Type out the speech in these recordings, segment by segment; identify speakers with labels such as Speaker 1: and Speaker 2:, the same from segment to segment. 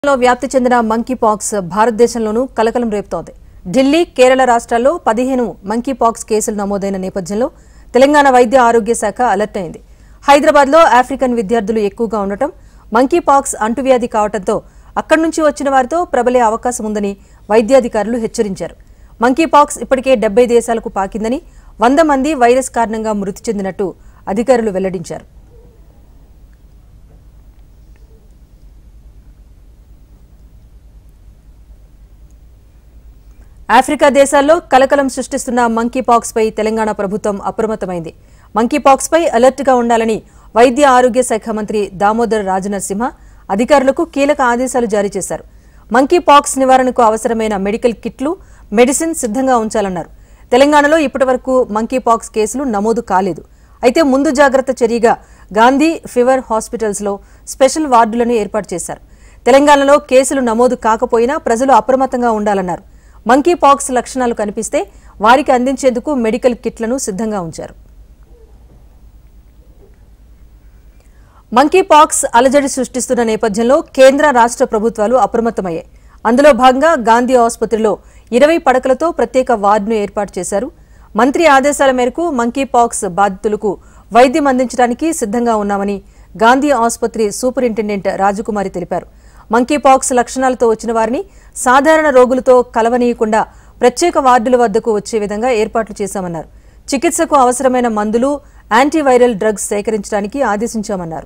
Speaker 1: వ్యాప్తి చెందిన monkey pox భారతదేశంలోనూ కలకలం రేపుతోంది. ఢిల్లీ, కేరళ రాష్ట్రాల్లో 15 మంకీ పాక్స్ కేసులు నమోదైన నేపథ్యంలో తెలంగాణ వైద్య ఆరోగ్య శాఖ అలర్ట్ అయింది. హైదరాబాద్లో ఆఫ్రికన్ విద్యార్థులు ఎక్కువగా ఉండటం, మంకీ పాక్స్ అంటువ్యాధి కావడంతో అక్కడి నుంచి వచ్చిన వారితో ప్రబలే అవకాశం ఉందని వైద్యాధికారులు హెచ్చరించారు. మంకీ పాక్స్ ఇప్పటికే 70 దేశాలకు పాకిందని, 100 మంది వైరస్ కారణంగా మృతి చెందినట్టు అధికారులు వెల్లడించారు. ఆఫ్రికా దేశాల్లో కలకలం సృష్టిస్తున్న మంకీ పాక్స్ పై తెలంగాణ ప్రభుత్వం అప్రమత్తమైంది. మంకీ పాక్స్ పై అలర్ట్ గా ఉండాలని వైద్య ఆరోగ్య శాఖ మంత్రి దామోదర్ రాజనరసింహ అధికారులకు కీలక ఆదేశాలు జారీ చేశారు. మంకీ పాక్స్ నివారణకు అవసరమైన మెడికల్ కిట్లు, మెడిసిన్ సిద్ధంగా ఉంచాలన్నారు. తెలంగాణలో ఇప్పటివరకు మంకీ పాక్స్ కేసులు నమోదు కాలేదు. అయితే ముందు జాగ్రత్త చర్యగా గాంధీ ఫీవర్ హాస్పిటల్స్ లో స్పెషల్ వార్డులను ఏర్పాటు చేశారు. తెలంగాణలో కేసులు నమోదు కాకపోయినా ప్రజలు అప్రమత్తంగా ఉండాలన్నారు. మంకీ పాక్స్ లక్షణాలు కనిపిస్తే వారికి అందించేందుకు మెడికల్ కిట్లను సిద్ధంగా ఉంచారు. మంకీ పాక్స్ అలజడి సృష్టిస్తున్న నేపథ్యంలో కేంద్ర రాష్ట్ర ప్రభుత్వాలు అప్రమత్తమయ్యాయి. అందులో భాగంగా గాంధీ ఆసుపత్రిలో 20 పడకలతో ప్రత్యేక వార్డును ఏర్పాటు చేశారు. మంత్రి ఆదేశాల మేరకు మంకీ పాక్స్ బాధితులకు వైద్యం అందించడానికి సిద్ధంగా ఉన్నామని గాంధీ ఆసుపత్రి సూపరింటెండెంట్ రాజకుమారి తెలిపారు. మంకీ పాక్స్ లక్షణాలతో వచ్చిన వారిని సాధారణ రోగులతో కలవనీయకుండా ప్రత్యేక వార్డుల వద్దకు వచ్చే విధంగా ఏర్పాట్లు చేశామన్నారు. చికిత్సకు అవసరమైన మందులు, యాంటీవైరల్ డ్రగ్స్ సేకరించడానికి ఆదేశించామన్నారు.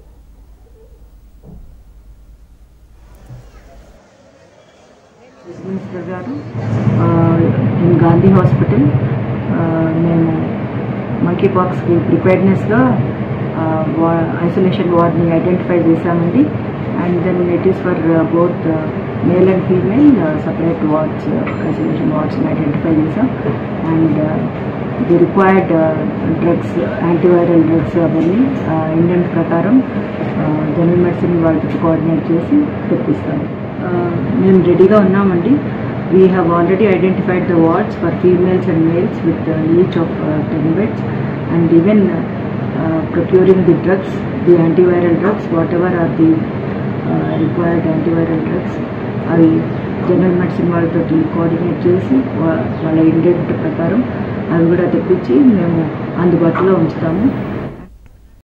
Speaker 2: గాంధీ హాస్పిటల్ మేము మంకీ పాక్స్ ప్రిపేర్డ్నెస్గా ఐసోలేషన్ వార్డ్ని ఐడెంటిఫై చేశామండి. And then it is for both male and female separate wards, isolation wards identify chesam. And the required drugs, antiviral drugs avanni Indian prakaram general medicine వాళ్ళతో coordinate చేసి తెప్పిస్తాం. మేము రెడీగా ఉన్నామండి. We have already identified the wards for females and males with each of 10 beds, and even procuring the drugs, the antiviral drugs, whatever are the required antiviral drugs అవి general medicine వాళ్ళతో coordinate చేసి వాళ్ళ indent ప్రకారం అవి కూడా తెప్పించి మేము అందుబాటులో ఉంచుతాము.